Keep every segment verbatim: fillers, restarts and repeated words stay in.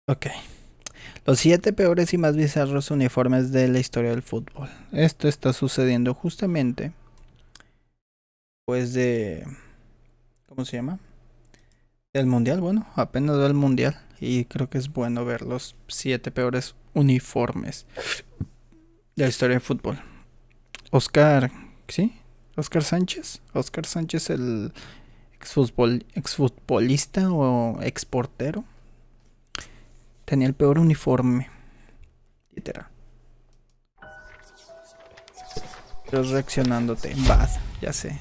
Ok. Los siete peores y más bizarros uniformes de la historia del fútbol. Esto está sucediendo justamente pues de... ¿Cómo se llama? Del mundial, bueno, apenas va el mundial. Y creo que es bueno ver los siete peores uniformes de la historia del fútbol. Oscar, ¿sí? Oscar Sánchez. Oscar Sánchez, el exfutbol, exfutbolista o exportero. Tenía el peor uniforme. Literal. Yo reaccionándote. Bad, ya sé.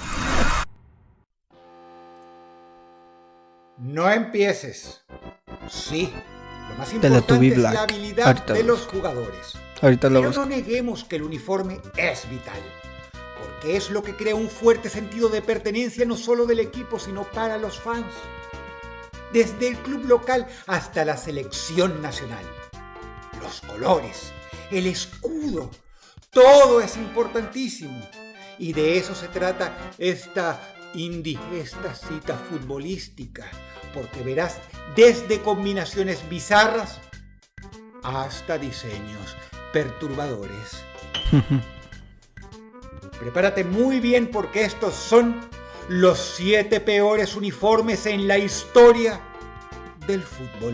No empieces. Sí, lo más Teletubby importante es Black. la habilidad Ahorita de lo los busco. jugadores. Ahorita lo Pero busco. no neguemos que el uniforme es vital, porque es lo que crea un fuerte sentido de pertenencia no solo del equipo, sino para los fans. Desde el club local hasta la selección nacional. Los colores, el escudo, todo es importantísimo. Y de eso se trata esta indigesta cita futbolística, porque verás desde combinaciones bizarras hasta diseños perturbadores. Prepárate muy bien porque estos son los siete peores uniformes en la historia del fútbol.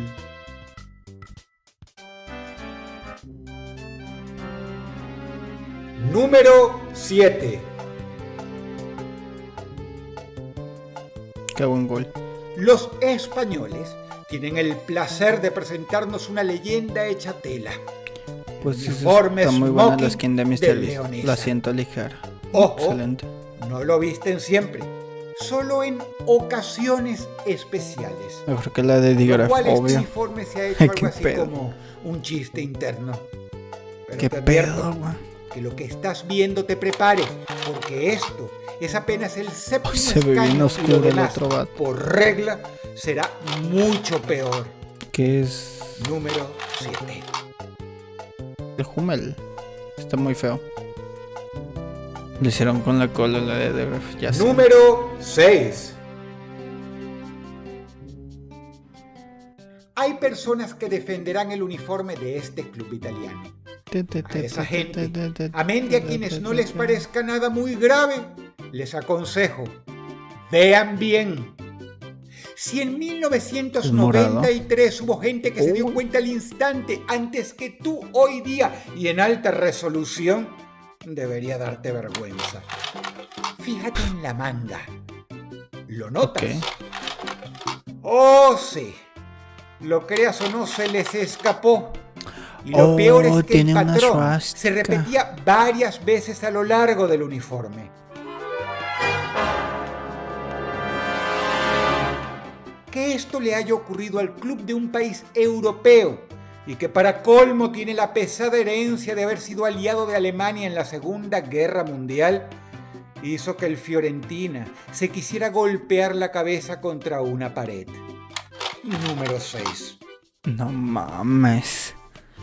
Número siete. Qué buen gol. Los españoles tienen el placer de presentarnos una leyenda hecha tela. Pues sí, Uniforme está muy buena la smoking skin de de mister Beast. leonesa. La siento ligera. Ojo, Excelente. no lo visten siempre, solo en ocasiones especiales. Mejor que la de Lo Digraf, cual este obvio. uniforme se ha hecho Qué algo así pedo. como un chiste interno. Pero Qué te advierto pedo, güey. que lo que estás viendo te prepare, porque esto es apenas el séptimo Ay, se ve bien escaño y oscuro lo el demás, otro vato. por regla, será mucho peor. ¿Qué es? Número siete. El Hummel. Está muy feo. Lo hicieron con la cola la de Digraf. Ya sé. Número seis. Hay personas que defenderán el uniforme de este club italiano. A esa gente, amén de a quienes no les parezca nada muy grave, les aconsejo, vean bien. Si en mil novecientos noventa y tres hubo gente que se dio cuenta al instante antes que tú hoy día y en alta resolución, debería darte vergüenza. Fíjate en la manga. ¿Lo notas? Ok. Oh, sí. Lo creas o no, se les escapó. Y lo Oh, peor es que el tiene una patrón swastika. se repetía varias veces a lo largo del uniforme. Que esto le haya ocurrido al club de un país europeo y que para colmo tiene la pesada herencia de haber sido aliado de Alemania en la Segunda Guerra Mundial, hizo que el Fiorentina se quisiera golpear la cabeza contra una pared. Número seis. No mames.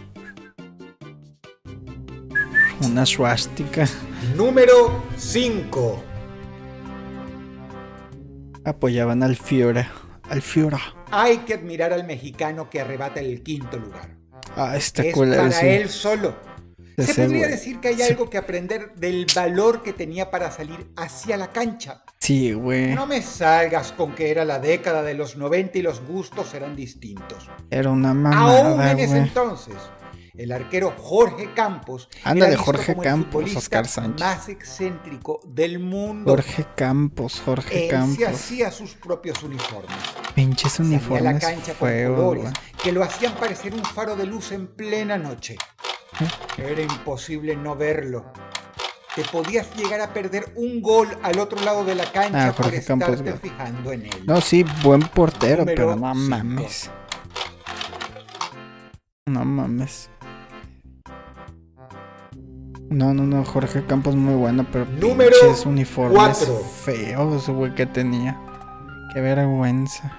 Una swastika. Número cinco. Apoyaban al Fiora. Al Fiora. Hay que admirar al mexicano que arrebata el quinto lugar. Ah, esta Es culera, para sí. él solo. Se Ese podría güey. decir que hay Sí. algo que aprender del valor que tenía para salir hacia la cancha. Sí, güey. No me salgas con que era la década de los noventa y los gustos eran distintos. Era una Aún mamada, en ese güey. entonces, el arquero Jorge Campos Ándale, era visto Jorge como el Campos, futbolista Oscar Sánchez. más excéntrico del mundo. Jorge Campos, Jorge Él Campos. se hacía sus propios uniformes. Pinches Salía a la uniformes cancha con feos, colores güey. que lo hacían parecer un faro de luz en plena noche. Era imposible no verlo. Te podías llegar a perder un gol al otro lado de la cancha Ah, por Jorge Campos, estarte güey. fijando en él. No, sí, buen portero, Número pero no cinco. mames. No mames. No, no, no, Jorge Campos muy bueno, pero Número pinches uniformes cuatro. feos, güey, que tenía. Qué vergüenza.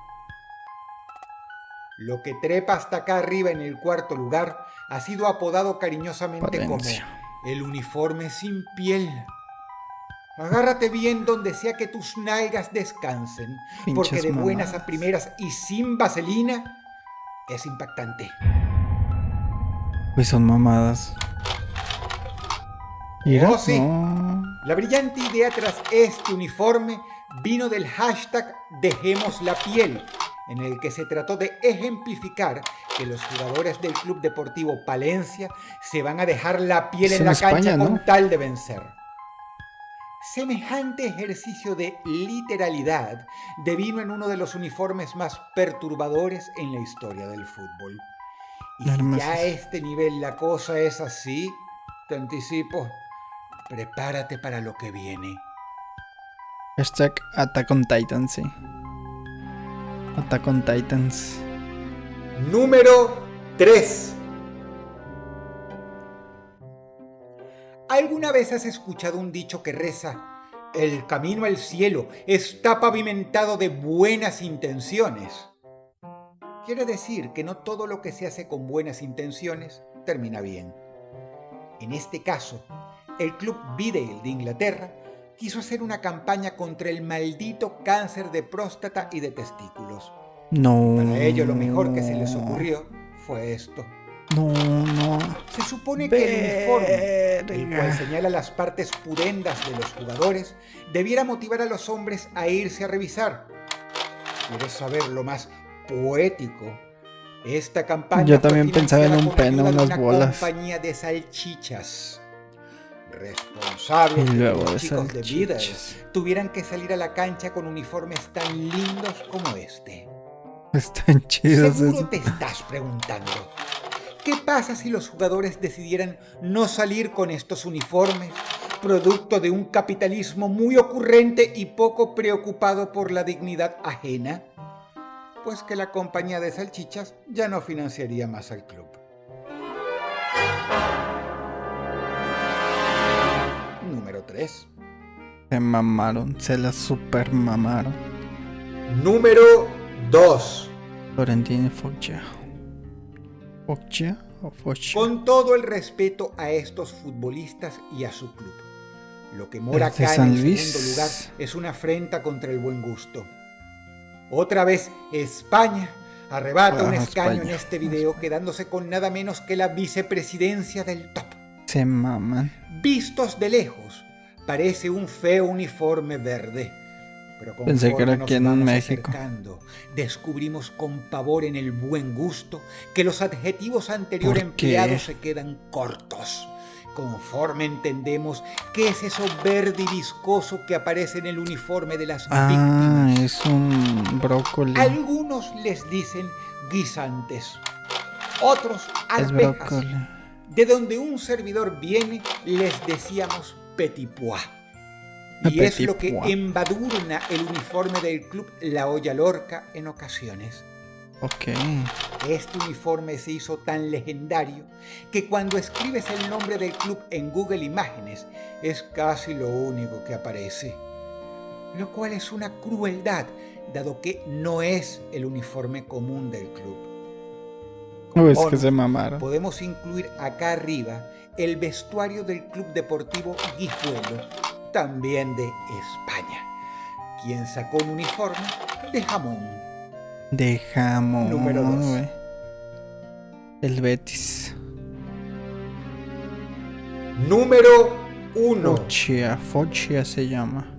Lo que trepa hasta acá arriba en el cuarto lugar ha sido apodado cariñosamente Palencia. como el uniforme sin piel. Agárrate bien donde sea que tus nalgas descansen, Pinches porque de buenas mamadas. a primeras y sin vaselina, es impactante. Pues son mamadas. Mira, oh, sí. No. La brillante idea tras este uniforme vino del hashtag Dejemos la piel, en el que se trató de ejemplificar que los jugadores del Club Deportivo Palencia se van a dejar la piel en, en la España, cancha con ¿no? tal de vencer. Semejante ejercicio de literalidad devino en uno de los uniformes más perturbadores en la historia del fútbol. Y si ya a este nivel la cosa es así, te anticipo, prepárate para lo que viene. Hashtag Attack on Titans, sí. Attack on Titans. Número tres. ¿Alguna vez has escuchado un dicho que reza: el camino al cielo está pavimentado de buenas intenciones? Quiere decir que no todo lo que se hace con buenas intenciones termina bien. En este caso, el Club Vidale de Inglaterra quiso hacer una campaña contra el maldito cáncer de próstata y de testículos. No. Para ello, lo mejor que se les ocurrió fue esto. No, no. Se supone que el uniforme, el cual señala las partes pudendas de los jugadores, debiera motivar a los hombres a irse a revisar. ¿Quieres saber lo más poético? Esta campaña Yo también pensaba en un pene, unas una bolas. Compañía de salchichas. Responsables de los chicos de Vidal tuvieran que salir a la cancha con uniformes tan lindos como este. Están chidos. Seguro eso. te estás preguntando, ¿qué pasa si los jugadores decidieran no salir con estos uniformes, producto de un capitalismo muy ocurrente y poco preocupado por la dignidad ajena? Pues que la compañía de salchichas ya no financiaría más al club. Número tres. Se mamaron, se la super mamaron. Número dos. Florentino Foggia. ¿Foggia o Foggia? Con todo el respeto a estos futbolistas y a su club, lo que mora acá en el segundo lugar es una afrenta contra el buen gusto. Otra vez España arrebata ah, un escaño España. en este video, quedándose con nada menos que la vicepresidencia del top. Se maman. Vistos de lejos, parece un feo uniforme verde. Pero pensé que era aquí en México. Descubrimos con pavor en el buen gusto que los adjetivos anteriores empleados se quedan cortos. Conforme entendemos qué es eso verde y viscoso que aparece en el uniforme de las ah, víctimas. Es un brócoli. Algunos les dicen guisantes, otros arvejas. De donde un servidor viene, les decíamos petit pois. Y petit es lo que pois. embadurna el uniforme del club La Olla Lorca en ocasiones. Ok. Este uniforme se hizo tan legendario que cuando escribes el nombre del club en Google Imágenes es casi lo único que aparece. Lo cual es una crueldad, dado que no es el uniforme común del club. No, es que se mamaron. Podemos incluir acá arriba el vestuario del Club Deportivo Guijuelo, también de España, quien sacó un uniforme de jamón. De jamón. Número dos. El Betis. Número uno. Foggia, Foggia se llama.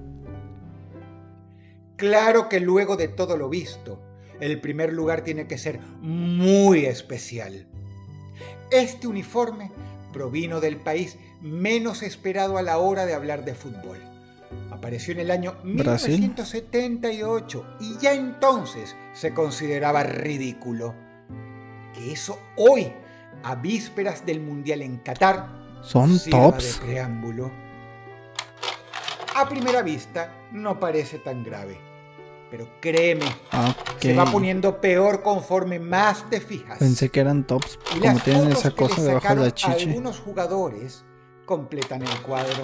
Claro que luego de todo lo visto, el primer lugar tiene que ser muy especial. Este uniforme provino del país menos esperado a la hora de hablar de fútbol. Apareció en el año mil novecientos setenta y ocho y ya entonces se consideraba ridículo. Que eso hoy, a vísperas del Mundial en Qatar, son tops. De preámbulo. A primera vista no parece tan grave, pero créeme, okay. se va poniendo peor conforme más te fijas. Pensé que eran tops, y como tienen esa cosa debajo de la chichi. Algunos jugadores completan el cuadro.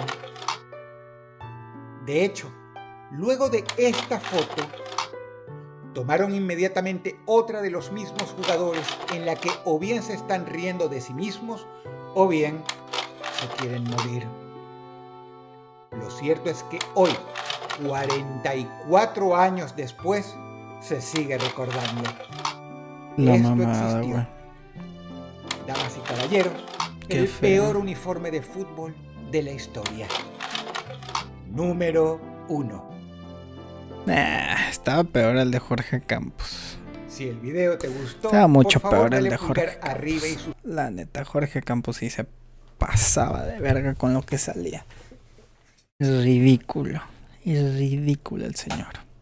De hecho, luego de esta foto, tomaron inmediatamente otra de los mismos jugadores en la que o bien se están riendo de sí mismos o bien se quieren morir. Lo cierto es que hoy, cuarenta y cuatro años después, se sigue recordando. La Esto mamada, existió. güey. Damas y caballeros, Qué el feo. peor uniforme de fútbol de la historia. Número uno. Nah, estaba peor el de Jorge Campos. Si el video te gustó, Estaba mucho por favor peor el dale de pulgar Jorge arriba y Campos. La neta, Jorge Campos sí se pasaba de verga con lo que salía. Es ridículo. Es ridículo el señor.